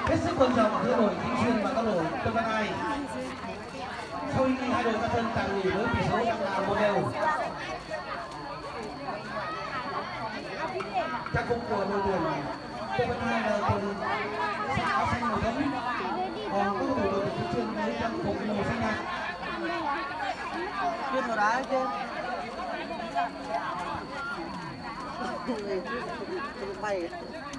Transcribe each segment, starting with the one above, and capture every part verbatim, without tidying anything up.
hết sức quan trọng giữa đội Kim Xuyên và các đội Tân Văn Hai. Sau khi hai đội ra sân tạm nghỉ với tỷ số đang là một đều. Trang phục của đội tuyển Tân Văn Hai là quần áo xanh màu đấm, còn các cầu thủ đội tuyển Kim Xuyên với trang phục màu xanh nhạt. Chuyên vào đá trên. Bay.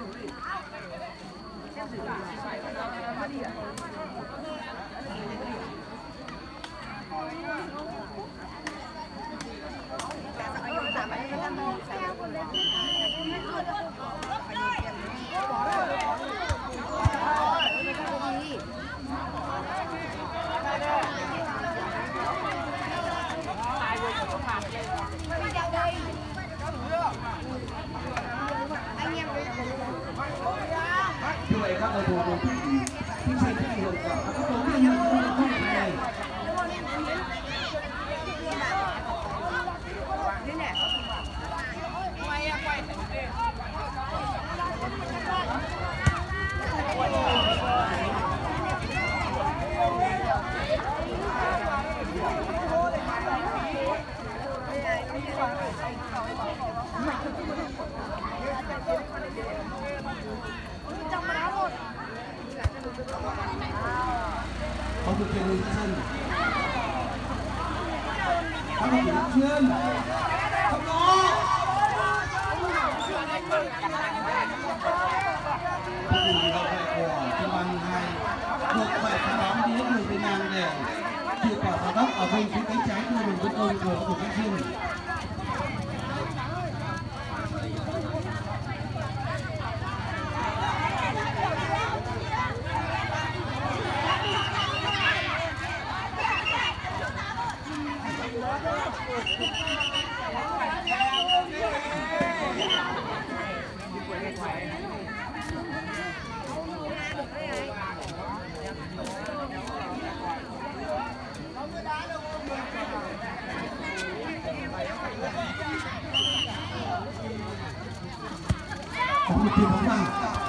Như vậy các cầu thủ đội tuyển Kim Xuyên sẽ hưởng quả các cầu thủ viên không được này. Không được chuyển người sân. Các cầu thủ chuyên không có. Cầu thủ hậu vệ của Tân Văn Hai buộc phải phá bóng đi hết đường bên ngang để chịu quả phá góc ở bên phía cánh trái của đường tấn công của cầu thủ Kim Xuyên. Không được tiền bóng vàng.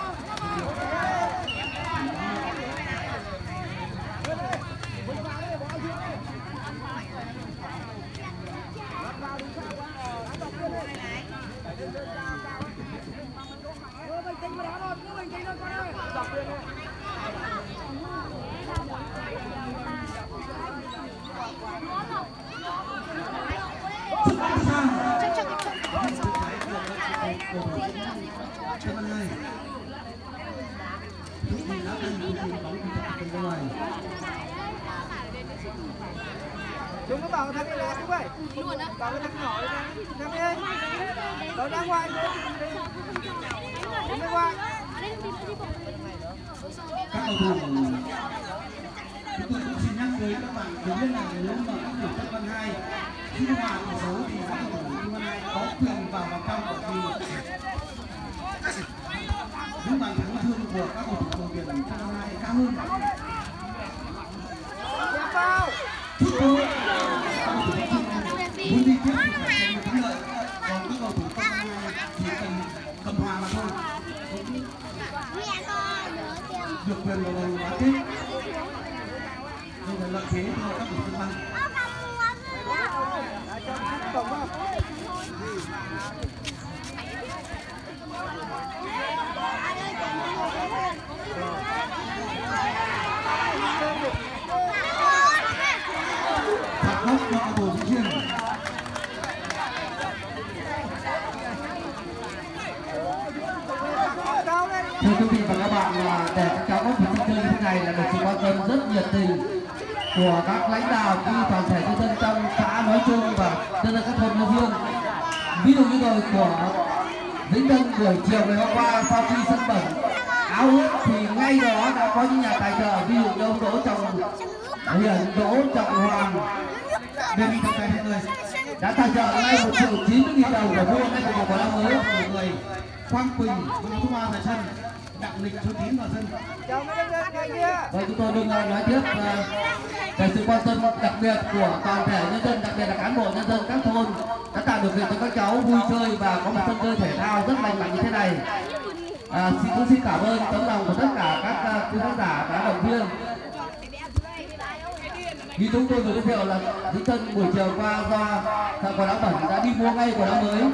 Chúng có bảo thằng này là đúng vậy. Bảo thằng nhỏ này, thằng ấy. Đó ra ngoài đi. Đi ra ngoài. Các cầu thủ chúng tôi cũng xin nhắc với các bạn đừng liên lạc nếu mà các cầu thủ Tân Văn Hai khi hòa tỷ số thì các cầu thủ Tân Văn Hai có quyền vào vòng trong bởi vì những bàn thắng thương của các cầu thủ đội tuyển Tân Văn Hai cao hơn. Chúc mừng các cầu thủ muốn đi tiếp thì phải giành được thắng lợi, còn các cầu thủ Tân Văn Hai chỉ cần cầm hòa mà thôi. Được quyền vào vòng bán kết. Đây là lợi thế cho các cầu thủ Tân Văn. Phạt góc cho cầu thủ Kim Xuyên. Thưa quý vị và các bạn, là để các cháu có một sân chơi như thế này là được sự quan tâm rất nhiệt tình của các lãnh đạo cũng như toàn thể nhân dân trong xã nói chung và nhân dân các thôn nói riêng. Ví dụ như rồi của Vĩnh Tân buổi chiều ngày hôm qua sau khi sân bẩn áo ướt thì ngay đó đã có những nhà tài trợ, ví dụ như ông Đỗ Trọng Hiển, Đỗ Trọng Hoàng Đề nghị tất cả mọi người đã tài trợ ngay một triệu chín mươi nghìn đồng để mua ngay một bộ quần áo mới. mọi người Quang Quỳnh với Thu Hoa tại sân, Đặng Lịch số chín vào sân. Và chúng tôi đừng nói tiếp về sự quan tâm đặc biệt của toàn thể nhân dân, đặc biệt là cán bộ nhân dân các thôn đã tạo điều kiện cho các cháu vui chơi và có một sân chơi thể thao rất lành mạnh như thế này. À, xin cũng xin cảm ơn tấm lòng của tất cả các quý khán giả và động viên. Như chúng tôi vừa giới thiệu là Vĩnh Tân buổi chiều qua do quần áo bẩn đã đi mua ngay quần áo mới.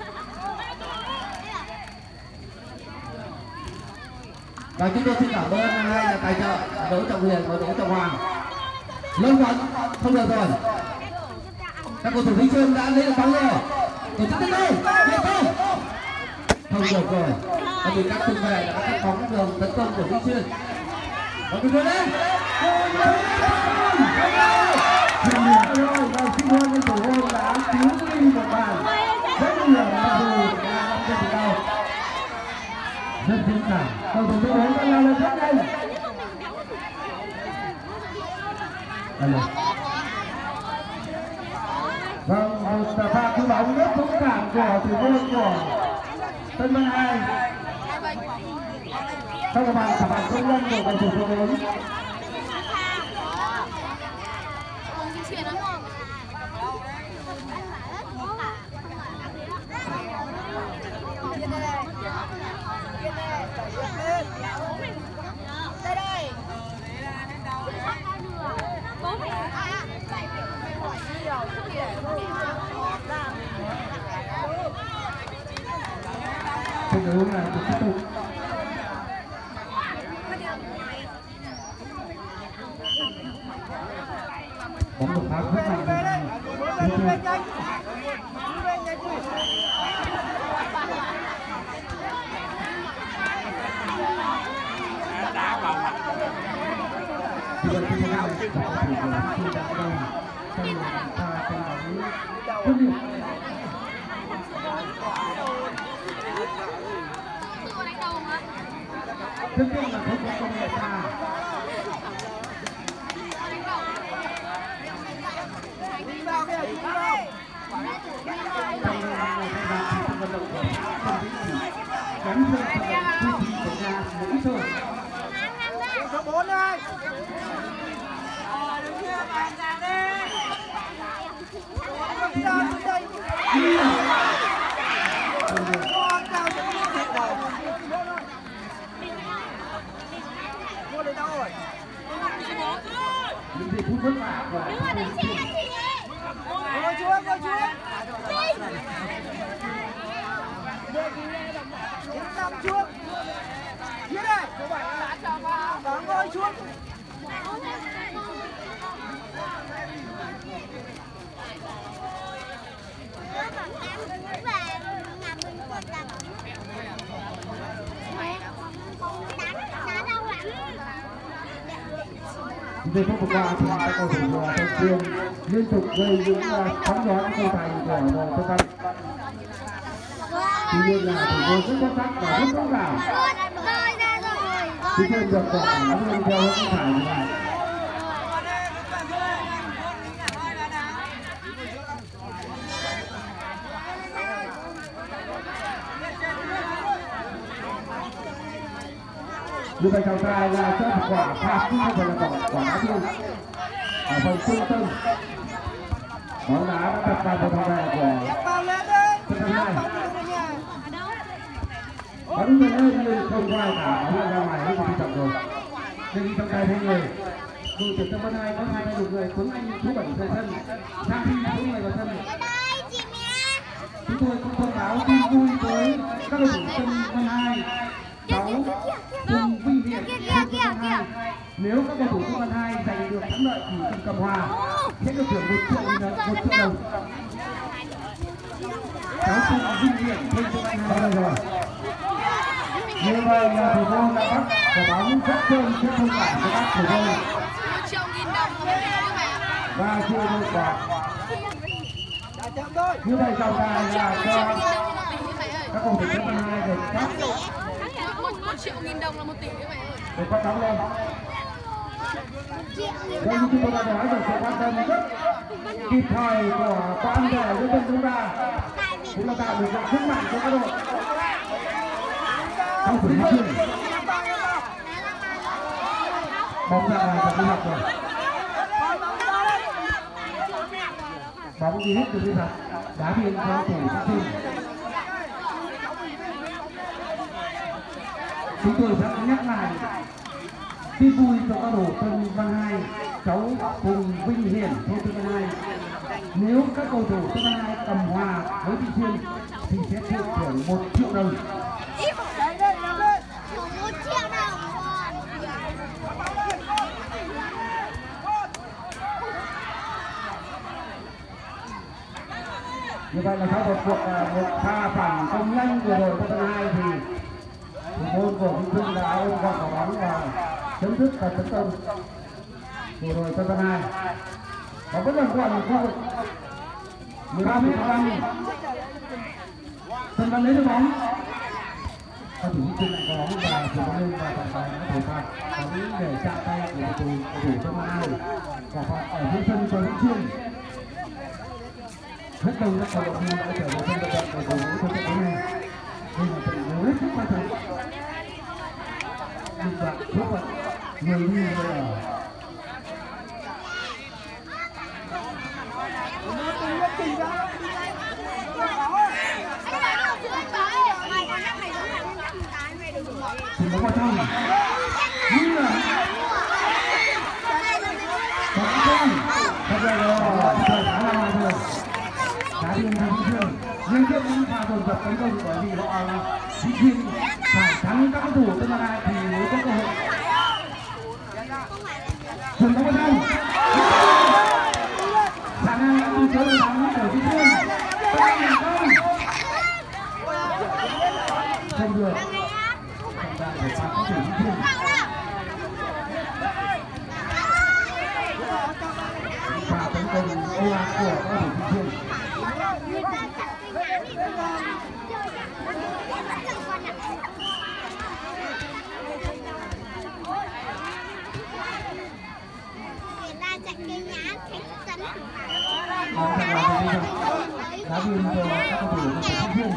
Và chúng tôi xin cảm ơn hai nhà tài trợ Đỗ Trọng Huyền và Đỗ Trọng Hoàng. Lâu vẫn không được rồi. Các cầu thủ Vĩnh Sơn đã lấy được bóng rồi. Tổ chức tấn công, điện không? Không được rồi. Bởi vì các trung vệ đã cắt bóng đường tấn công của Vĩnh Sơn. Và chúng tôi lên. Xin lỗi và xin lỗi những thủ môn đã cứu đi một bàn. Rất nguy hiểm mặc dù là năm trên từ đầu. Rất dũng cảm. Cầu thủ số bốn đã lao lên rất nhanh. Alo. Vâng, một pha cứu bóng rất dũng cảm của thủ môn của Tân Vân hai. Sau một bàn xả bàn công nhân của cầu thủ số bốn. Trận đấu này được tiếp tục. Bóng được phá rất mạnh về Vĩnh Sơn. Đá vào mặt. Thì vậy thì thế nào để có thể của Vĩnh Sơn đã đầu trong pha trận đấu quyết liệt. Trước tiên là không có công nghệ pha. Trong ngày thay vào thì vận động của Tân Vĩnh chỉ gắn hơn vận động duy trì của nhà một ít thôi. Số bốn đây. Những giây phút vất vả của Ngồi xuống, ngồi xuống. Yên tâm xuống. Phía đây. Đó, ngồi xuống. giây phút vừa qua thì các cầu thủ của Tân Xuyên liên tục gây những sóng gió trong khung thành của Tân Văn. Tuy nhiên là thủ môn rất xuất sắc và rất dũng cảm. Tuy nhiên được quả đá luôn theo hướng phải như này. Như vậy trọng tài là cho một quả phạt chứ không phải là quả quả đá biên ở phần trung tâm. Bóng đá đã đập vào một hàng của Tân Vân hai. Bóng lên lên nhưng không có ai cả, bóng ra ngoài hết thì chậm rồi. Nhưng trọng tài thấy người đội tuyển Tân Vân hai có hai một người Tuấn Anh thứ bảy rời sân, Sang Thi số người vào sân. Chúng tôi cũng thông báo tin vui tới các đội tuyển Tân Vân hai. Cháu cùng vinh hiển Tân Vân hai. Nếu các cầu thủ Tân Vân hai giành được thắng lợi thì Tân Cầm Hòa sẽ được thưởng một triệu một triệu đồng. Cháu cùng vinh hiển Tân Vân hai rồi. Như vậy là thủ môn đã bắt quả bóng rất trơn trước không phải của các thủ môn. Và chưa được quả. Như vậy trọng tài là cho các cầu thủ Tân Vân hai được cắt. Một triệu nghìn đồng là một tỷ các bạn ơi. Để phát bóng lên. Đây như chúng tôi đã nói rồi, sự quan tâm rất kịp thời của ban đội của dân chúng ta cũng là tạo được sự sức mạnh cho các đội. Không phải nói chuyện. Bóng ra ngoài tập đi học rồi. Bóng đi hết từ đi thật. Đá biên cho thủ Thanh Sinh. chúng tôi sẽ nhắc lại tin vui cho các đồ Tân Văn Hai, cháu cùng Vinh Hiển thôn Tân Văn Hai. Nếu các cầu thủ Tân Văn Hai cầm hòa với Vị Xuyên thì sẽ thưởng thưởng một triệu đồng. Như vậy là sau một cuộc một pha phản công nhanh vừa rồi của Tân Hai thì thủ môn của Vinh Xuyên đã ôm gọn quả bóng và chấm dứt và tấn công vừa rồi cho Tân Hai. Và vẫn còn còn khu vực mười ba mét ba mươi. Tân Văn lấy được bóng. Các thủ Vinh Xuyên lại có bóng và thủ bóng lên và tặng bóng thủ phạt bóng để chạm tay của thủ thủ Tân Hai và phạt ở dưới sân cho Vinh Xuyên. Rất đông các cầu thủ đã trở về sân vận động để cổ vũ cho trận đấu này. Đây là trận đấu hết sức quan trọng. Định đoạn số phận người đi người ở. Thì nó qua trong. Như là có không? Thật ra là thời khá là rồi. Đá biên thắng Vinh Xuyên, nhưng trước những pha dồn dập tấn công bởi vì họ Vinh Xuyên phải thắng các cầu thủ Tân Văn Hai thì mới có cơ hội. Trường bóng vào trong, khả năng đã từ chối thắng của Vinh Xuyên, không thành công, không được, trọng đại của phạt các thủ Vinh Xuyên. Pha tấn công ồ ạt của các thủ Vinh Xuyên. Bóng thật là bây giờ đá biên cho các cầu thủ của Vinh Xuyên.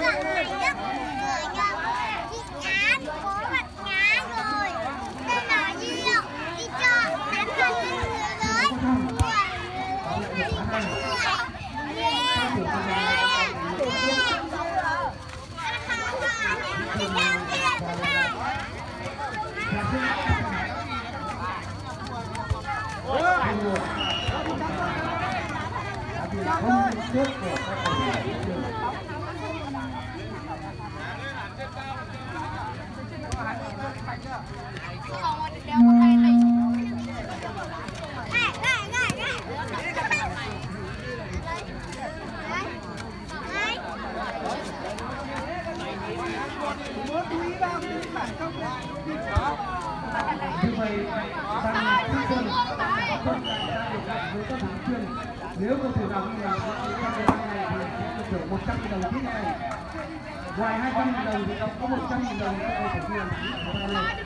Không trước của các cầu thủ Vinh Xuyên. Như vậy rằng Vinh Xuyên không đã được gặp với các thắng chuyên. Nếu cầu thủ nào ghi bàn trong trận đấu này thì sẽ được thưởng một trăm nghìn đồng tiếp này. Ngoài hai trăm nghìn đồng thì có một trăm nghìn đồng cho cầu thủ ghi bàn thắng.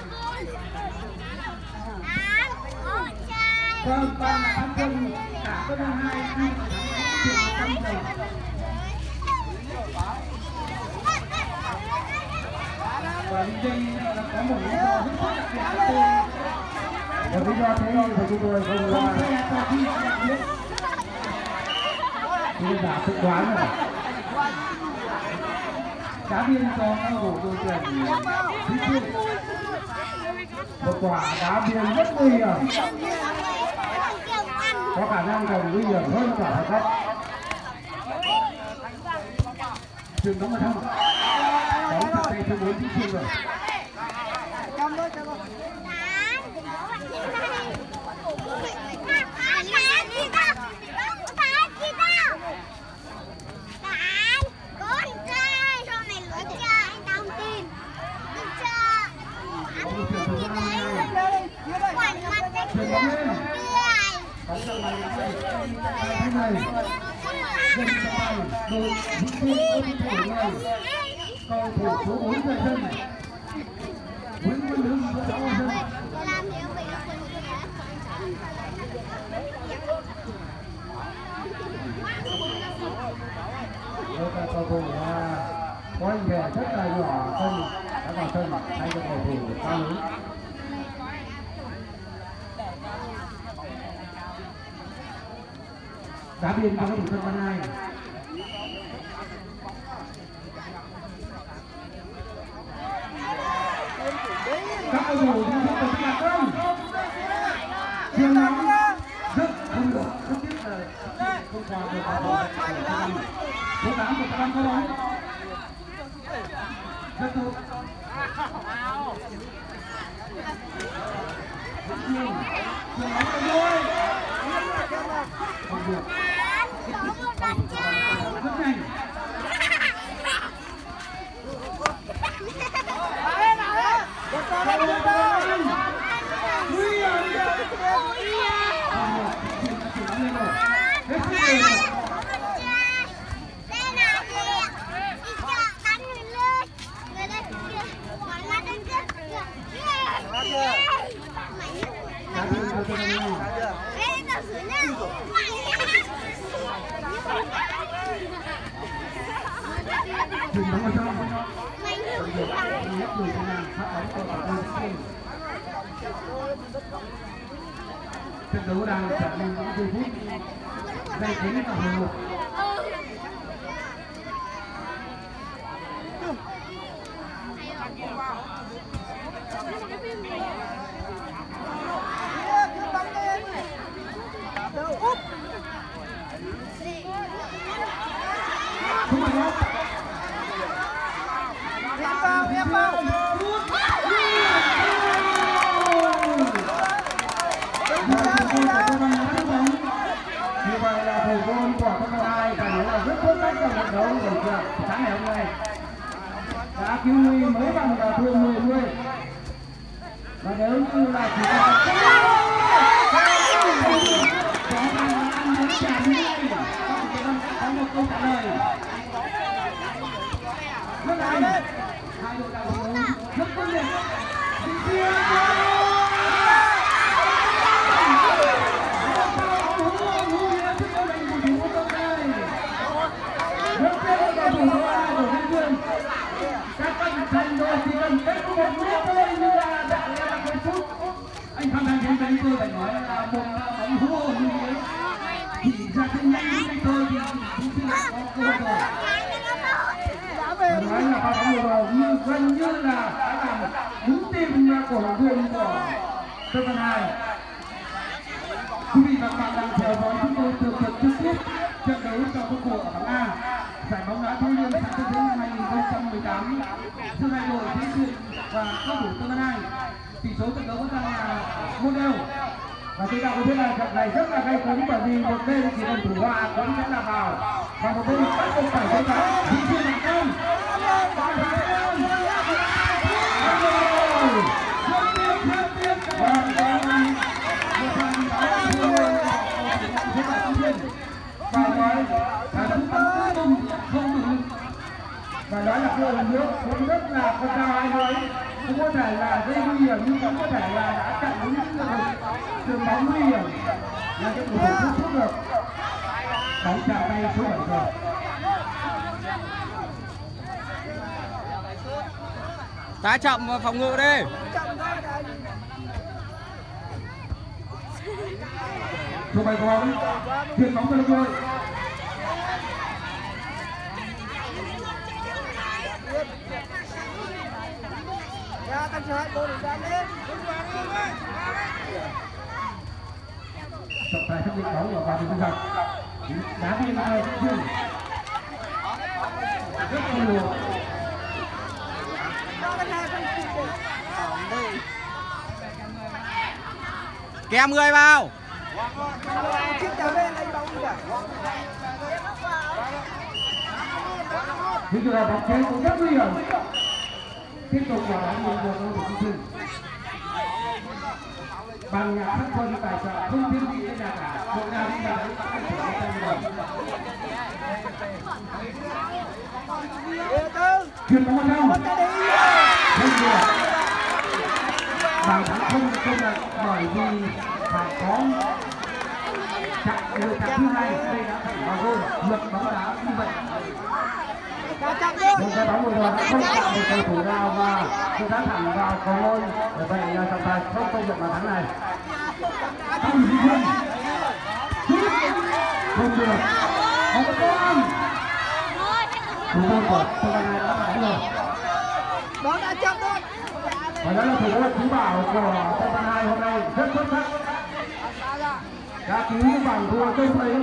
Vâng, và là tham công cả Tân Văn Hai ghi thưởng một trăm nghìn đồng. Và đây là có một lý do rất đặc biệt của tôi. Một lý do thế thì chúng tôi không là chúng ta tự đoán rồi. Đá biên cho các cầu thủ đội tuyển Vinh Xuyên. Một quả đá biên rất nguy hiểm, có khả năng còn nguy hiểm hơn quả phạt góc. Trường đóng vào trong, bóng chạm tay số bốn Vinh Xuyên rồi. Cầu thủ số bốn ra sân, Nguyễn Văn Hưng số sáu ra sân. Đây là cầu thủ có hình vẻ rất là nhỏ, sân đã vào sân thay cho cầu thủ cao lớn. Đá biên cho cầu thủ Tân Văn Hai. cầu thủ thì không phải là không trường nóng rất không được rất tiếc là không qua được vào đội số tám của các cầu bóng rất tốt trường trường nóng cầu đôi không được rất nhanh Chuyền bóng vào trong. Nhất người Việt Nam phát bóng cho đội tuyển Philippines. Trận đấu đang trở nên những giây phút đầy tính và hồi hộp. Không phải đâu. Em vào, em vào. Như vậy là thủ môn của các đội hai phải nói là rất tốt cách trong trận đấu buổi sáng ngày hôm nay. Đã cứu nguy mới bằng là thua mười mươi. Và nếu như là chỉ có có một câu trả lời rất hay, hai đội đảo đấu rất quyết liệt. Các anh thành đội chỉ cần kết một phút thôi như là đã là một phút. Anh Phan Thành đến với tôi phải nói là một bóng hô như thế. Chỉ ra thêm nhanh như tôi thì chúng ta có cơ hội rồi. Nói là pha bóng vừa rồi như gần như là đã làm đúng tim của đội viên của Tân Văn Hai. Quý vị và các bạn đang theo dõi chúng tôi tường thuật trực tiếp trận đấu trong khuôn khổ ở bảng A giải bóng đá Thanh Niên Sàn Tân hai không một tám giữa hai đội Thế Xuyên và cầu thủ Tân Văn Hai. Tỷ số trận đấu vẫn đang là một đều. Và chúng ta có biết là trận này rất là gay cấn bởi vì một bên chỉ cần thủ hòa vẫn sẽ là vào và một bên bắt buộc phải chiến thắng. Thế Xuyên là không. Và nói là chúng ta không đủ và đó là cái ồn nước cũng rất là con cao ai nói cũng có thể là gây nguy hiểm nhưng cũng có thể là đã chặn đúng những đường bóng nguy hiểm là cái thủ không thoát được bóng chạm tay số bảy rồi. Đá chậm vào phòng ngự đi. Số bảy có bóng chuyền bóng cho lực đội. Ra tăng trở bộ để ra lên. Trọng tài xác định bóng ở vào đường giặc. Đá biên hai chuyền. Rất là nhiều. Kèm người vào. Những trường hợp bóng chế cũng rất nguy hiểm. Tiếp tục vào đánh nhiều người cầu thủ Thanh Niên. Bằng nhạc hát quân tài trợ không thiếu gì thế nào cả. Đội nào đi vào đánh phải của một trăm đồng. Chuyền bóng vào trong. Không được. Bàn thắng không không được bởi vì phải có chặn người chặn thứ hai đây đã phải vào gol luật bóng đá như vậy. Một cái bóng vừa rồi đã không chạm được cầu thủ nào và sự đá thẳng vào cầu gol. Bởi vậy là trọng tài không công nhận bàn thắng này. Không gì hơn. Không được. Không có con. Thủ môn của Tân Văn Hai đã đánh rồi. Bóng đã chậm thôi. và đó là thủ đô Phú Bảo của Tân Văn Hai hôm nay rất xuất sắc, đã cứu những bàn thua trông thấy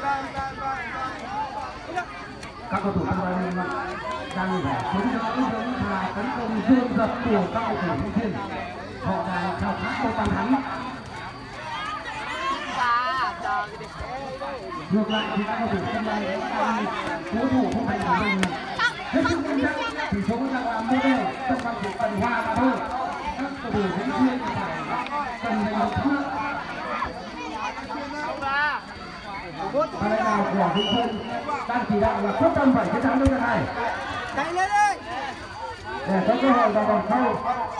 các cầu thủ Tân Văn đang phải chống đỡ những pha tấn công dồn dập của các cầu thủ Phú Thiên. Họ đang khao khát một bàn thắng. Ngược lại thì các cầu thủ Tân Văn đang cố thủ không thành của mình hết sức vững chắc, thì số đang làm như đây trong quan điểm cần hòa mà thôi. Các cầu thủ Phú Thiên phải cần một thắng. Và lãnh đạo của Phú Thiên đang chỉ đạo là quyết tâm phải chiến thắng đối trận này. Chạy lên đi. Để có cơ hội vào vòng sau.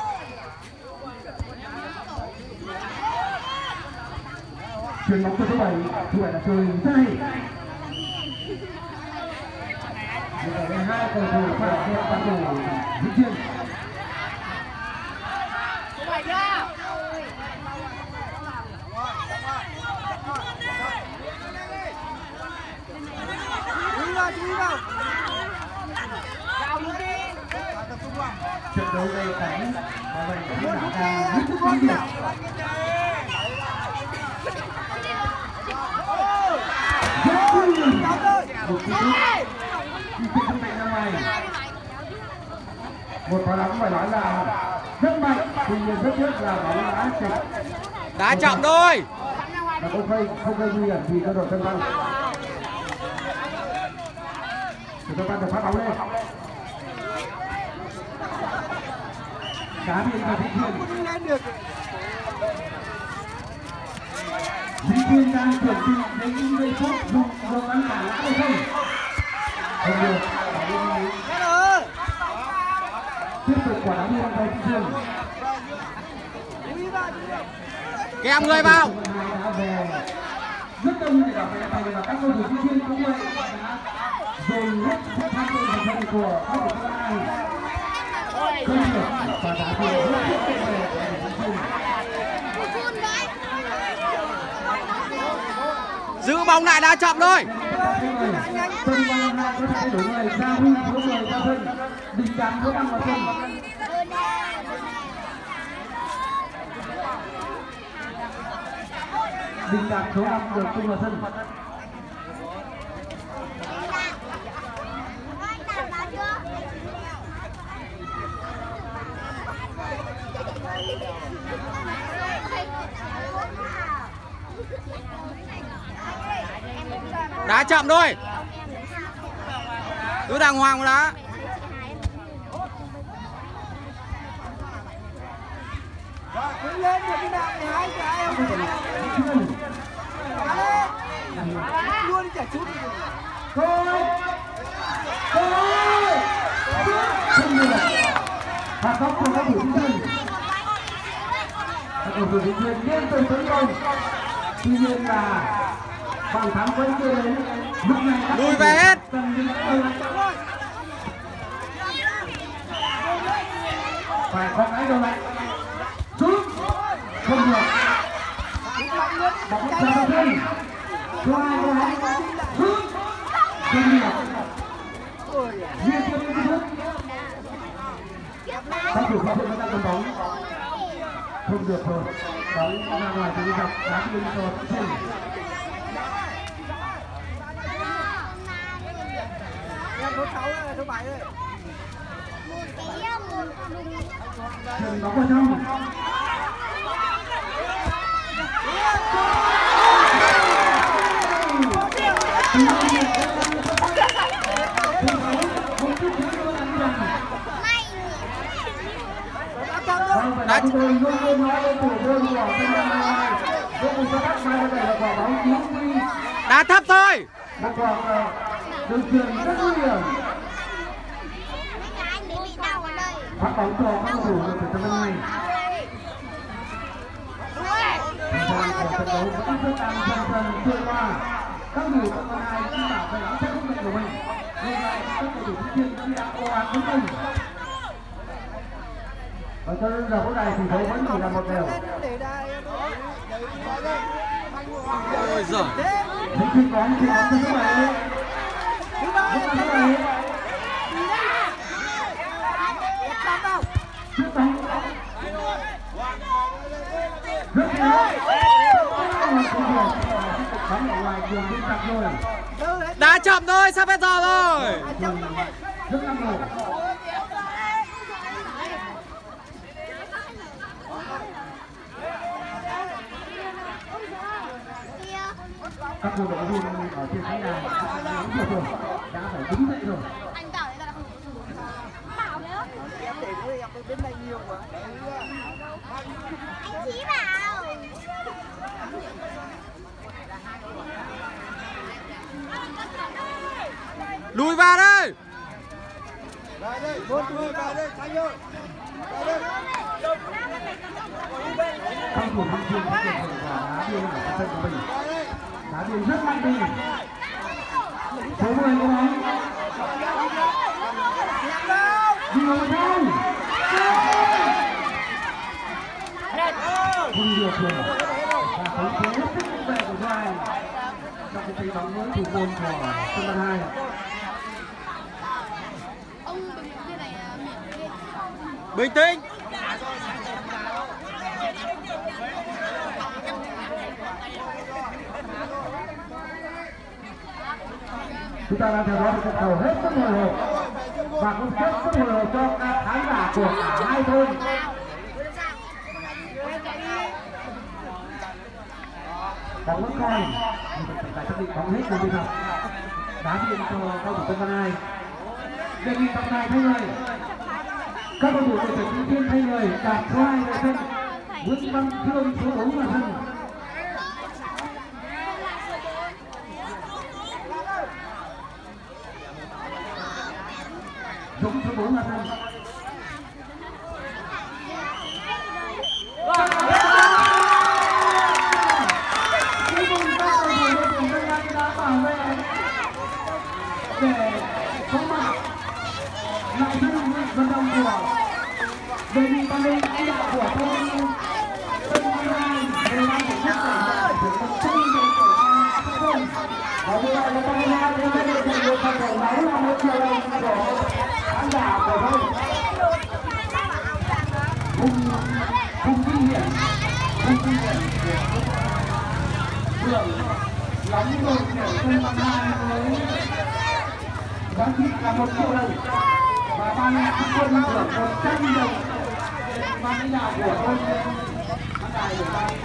Chuyền bóng cho số bảy, như vậy là chơi rất hay. Như vậy là hai cầu thủ phải hiện toàn thủ Vĩnh Thiên. Trận đấu đây cảnh và vậy cũng đã ra rất kinh điển. Một cú sút không mạnh ra ngoài. Một pha đóng phải nói là rất mạnh, tuy nhiên rất tiếc là bóng đã chệch. Đá chậm thôi. Và không gây không gây nguy hiểm gì cho đội Tân Văn. Đội Tân Văn được phát bóng lên. Đá biên vào Vĩnh Thiên. Vĩnh Thiên đang chuẩn bị đến giây phút dùng dùng ăn cả lã hay không? Không được. Tiếp tục quả đá biên vào Vĩnh Thiên. Kèm người vào. Rất đông để bảo vệ thầy và các cầu thủ Vĩnh Thiên cũng vậy. Dồn hết sức tham dự vào sân của các cầu thủ này. Không được và đá biên rất thiết về Vĩnh Thiên. Giữ bóng lại đá chậm thôi. Tân Văn Hai có thay đổi người, Gia Huy số mười ra sân, Đình Đàm số năm vào sân. Đình Đàm số năm được tung vào sân. Đá chậm thôi. Cứ đàng hoàng một đá. Đứng lên cho cái đạn này hai cái em. Đá lên. Luôn chả chút. Thôi. Thôi. Không được. Phạt góc cho các thủ Vĩnh Thiên. Các cầu thủ Vĩnh Thiên liên tục tấn công. Tuy nhiên là bàn thắng vẫn chưa đến. Lúc này lùi về hết. Phải có cái đâu này. Sút. Không được. Bóng cho Vĩnh Thiên. Số hai số hai. Sút. Không được. Liên tiếp những sút. Các thủ Vĩnh Thiên vẫn đang cầm bóng. Không được rồi. Bóng ra ngoài từ dọc đá lên cho Vĩnh Thiên. Số sáu là số bảy rồi. Chuyền bóng vào trong. Đá chúng tôi luôn luôn nói lên thủ môn của Tân Văn Hai. Vô cùng cho các mai đây là quả bóng cứu nguy. Đá thấp thôi. Một quả đường chuyền rất nguy hiểm. Phát bóng cho các cầu thủ của Tân Văn Hai. Thời gian của trận đấu vẫn rất đang dần dần trôi qua. Các cầu thủ Tân Văn Hai cũng bảo vệ áo trắng của mình. Ngược lại các cầu thủ Vĩnh Thiên vẫn đang cố gắng tấn công. Và cho đến giờ phút này thì đấu vẫn chỉ là một đều. Ôi giời. Vĩnh Thiên có một bóng số bảy. Số bảy. Sút bóng. rất hay bắn ở ngoài đường bên cạnh rồi. Đá chậm thôi, sắp hết giờ rồi. Rất năng nổ. Các cổ động viên ở trên khán đài đã rồi, đã phải đứng dậy rồi. Anh bảo đấy là không bảo đấy. Em để thôi, em đến đây nhiều quá. Anh Chí bảo. Lùi vào đây. Vào đây, một người vào đây, Thanh ơi. Vào đây. Các cổ động viên đã được đá biên ở sân của mình. Đá biên rất mạnh đi. Số mười có bóng. Đi vào thôi. Không được rồi. Và khống chế hết sức công vệ của Doai trong cái tay bóng với thủ môn của sân vận hai. Ông bình tĩnh này miệng đi. Bình tĩnh. Chúng ta đang theo dõi trận cầu hết sức hồi hộp và cũng hết sức hồi hộp cho các khán giả của cả hai thôn. Bóng vẫn còn, nhưng phải xác định bóng hết rồi bây giờ. Đá biên cho cầu thủ sân vận hai. Đề nghị trọng tài thay người. Các cầu thủ đội tuyển Thiên thay người đạt số hai vào sân. Nguyễn Văn Thương số bốn vào sân. Dũng số bốn vào sân. Cuối cùng các cầu thủ đội tuyển Vân Nam đã bảo vệ để có mặt lại sân vận động của đề nghị ban đêm lãnh đạo của thôn Tân Vân Hai đều đang tổ chức để tập trung để tổ chức thôn. Và bây giờ là Tân Vân Hai đến đây để được phần thưởng máu là một triệu đồng của khán giả của thôn. Cùng cùng kinh nghiệm, cùng kinh nghiệm của trưởng lắm đội tuyển Tân Vân Hai với giá trị là một triệu đồng và ban lãnh đạo thưởng một trăm đồng. Ban lãnh đạo của thôn khán đài của ban